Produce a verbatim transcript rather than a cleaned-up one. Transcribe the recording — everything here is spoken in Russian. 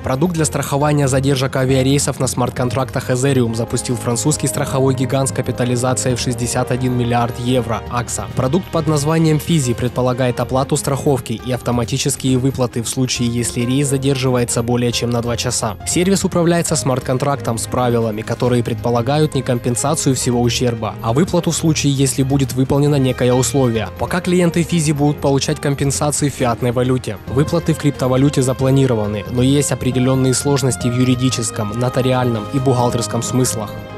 Продукт для страхования задержек авиарейсов на смарт-контрактах Ethereum запустил французский страховой гигант с капитализацией в шестьдесят один миллиард евро Акса. Продукт под названием Fizi предполагает оплату страховки и автоматические выплаты в случае, если рейс задерживается более чем на два часа. Сервис управляется смарт-контрактом с правилами, которые предполагают не компенсацию всего ущерба, а выплату в случае, если будет выполнено некое условие. Пока клиенты Fizi будут получать компенсации в фиатной валюте. Выплаты в криптовалюте запланированы, но есть определенные сложности в юридическом, нотариальном и бухгалтерском смыслах.